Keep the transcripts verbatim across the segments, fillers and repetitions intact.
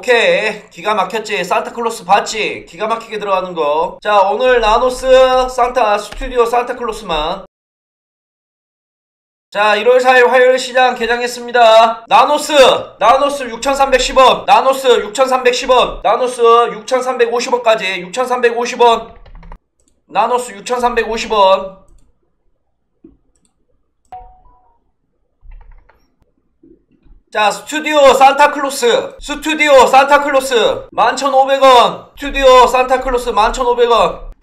오케이, 기가 막혔지. 산타클로스 봤지? 기가 막히게 들어가는 거. 자, 오늘 나노스 산타 스튜디오 산타클로스만. 자, 일월 사일 화요일 시장 개장했습니다. 나노스 나노스 육천삼백십 원, 나노스 육천삼백십 원, 나노스 육천삼백오십 원까지 육천삼백오십 원, 나노스 육천삼백오십 원. 자, 스튜디오 산타클로스 스튜디오 산타클로스 만 천오백 원, 스튜디오 산타클로스 만 천오백 원.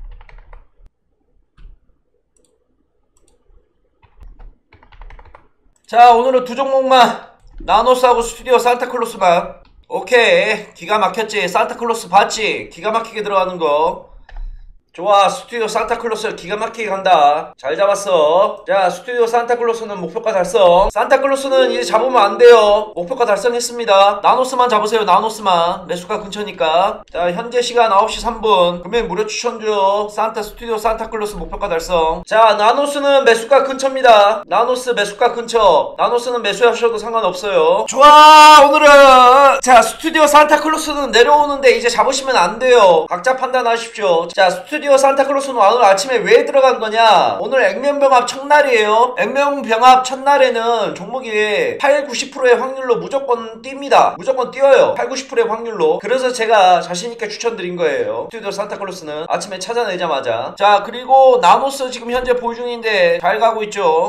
자, 오늘은 두 종목만, 나노스하고 스튜디오 산타클로스만. 오케이, 기가 막혔지. 산타클로스 봤지? 기가 막히게 들어가는 거. 좋아, 스튜디오 산타클로스 기가 막히게 간다. 잘 잡았어. 자, 스튜디오 산타클로스는 목표가 달성. 산타클로스는 이제 잡으면 안 돼요. 목표가 달성했습니다. 나노스만 잡으세요. 나노스만. 매수가 근처니까. 자, 현재 시간 아홉 시 삼 분. 금일 무료 추천 중. 산타 스튜디오 산타클로스 목표가 달성. 자, 나노스는 매수가 근처입니다. 나노스 매수가 근처. 나노스는 매수하셔도 상관없어요. 좋아, 오늘은 자, 스튜디오 산타클로스는 내려오는데 이제 잡으시면 안 돼요. 각자 판단하십시오. 자, 스튜디오 스튜디오 산타클로스는 오늘 아침에 왜 들어간 거냐? 오늘 액면병합 첫날이에요. 액면병합 첫날에는 종목이 팔, 구십 퍼센트의 확률로 무조건 뜁니다. 무조건 뛰어요. 팔, 구십 퍼센트의 확률로. 그래서 제가 자신있게 추천드린 거예요. 스튜디오 산타클로스는 아침에 찾아내자마자. 자, 그리고 나노스 지금 현재 보유 중인데 잘 가고 있죠.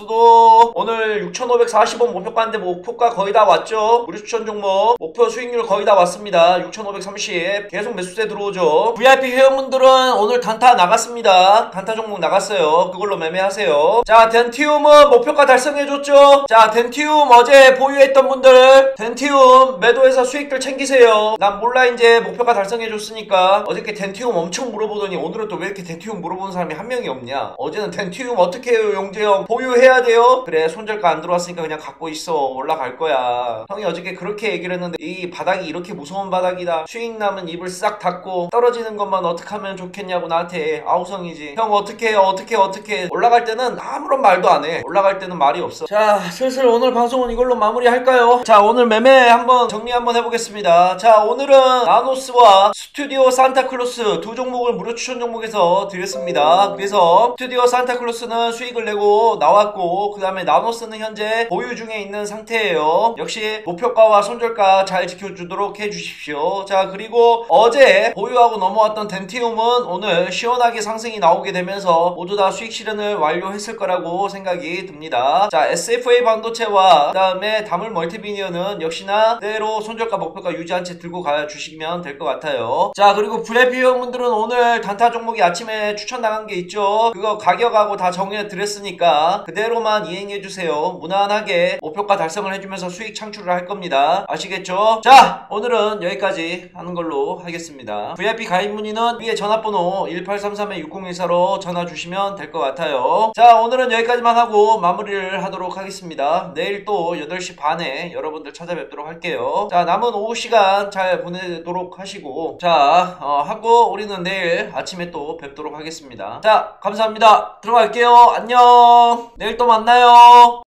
나노스도 오늘 육천오백사십 원 목표 가는데 목표가 거의 다 왔죠. 우리 추천 종목 목표 수익률 거의 다 왔습니다. 육천오백삼십. 계속 매수세 들어오죠. 브이아이피 회원분들은 오늘 단타 나갔습니다. 단타 종목 나갔어요. 그걸로 매매하세요. 자, 덴티움은 목표가 달성해줬죠. 자, 덴티움 어제 보유했던 분들 덴티움 매도해서 수익들 챙기세요. 난 몰라, 이제 목표가 달성해줬으니까. 어저께 덴티움 엄청 물어보더니 오늘은 또 왜 이렇게 덴티움 물어보는 사람이 한 명이 없냐. 어제는 덴티움 어떻게 해요 용재형? 보유해야 돼요? 그래, 손절가 안 들어왔으니까 그냥 갖고 있어. 올라갈 거야. 형이 어저께 그렇게 얘기를 했는데 이 바닥이 이렇게 무서운 바닥이다. 수익 남은 입을 싹 닫고 떨어지는 것만 어떻게 하면 좋겠냐 냐고 나한테 아우성이지. 형 어떻게 해요? 어떻게 어떻게. 올라갈 때는 아무런 말도 안 해. 올라갈 때는 말이 없어. 자, 슬슬 오늘 방송은 이걸로 마무리할까요? 자, 오늘 매매 한번 정리 한번 해보겠습니다. 자, 오늘은 나노스와 스튜디오 산타클로스 두 종목을 무료 추천 종목에서 드렸습니다. 그래서 스튜디오 산타클로스는 수익을 내고 나왔고, 그 다음에 나노스는 현재 보유 중에 있는 상태예요. 역시 목표가와 손절가 잘 지켜주도록 해주십시오. 자, 그리고 어제 보유하고 넘어왔던 덴티움은 오늘 시원하게 상승이 나오게 되면서 모두 다 수익 실현을 완료했을 거라고 생각이 듭니다. 자, 에스에프에이 반도체와 그 다음에 다물 멀티비니어는 역시나 그대로 손절가 목표가 유지한 채 들고 가주시면 될 것 같아요. 자, 그리고 브이아이피 회원분들은 오늘 단타 종목이 아침에 추천 나간 게 있죠. 그거 가격하고 다 정해 드렸으니까 그대로만 이행해주세요. 무난하게 목표가 달성을 해주면서 수익 창출을 할 겁니다. 아시겠죠? 자, 오늘은 여기까지 하는 걸로 하겠습니다. 브이아이피 가입 문의는 위에 전화번호 일팔삼삼 육공일사로 전화 주시면 될 것 같아요. 자, 오늘은 여기까지만 하고 마무리를 하도록 하겠습니다. 내일 또 여덟 시 반에 여러분들 찾아뵙도록 할게요. 자, 남은 오후 시간 잘 보내도록 하시고, 자, 어, 하고 우리는 내일 아침에 또 뵙도록 하겠습니다. 자, 감사합니다. 들어갈게요. 안녕. 내일 또 만나요.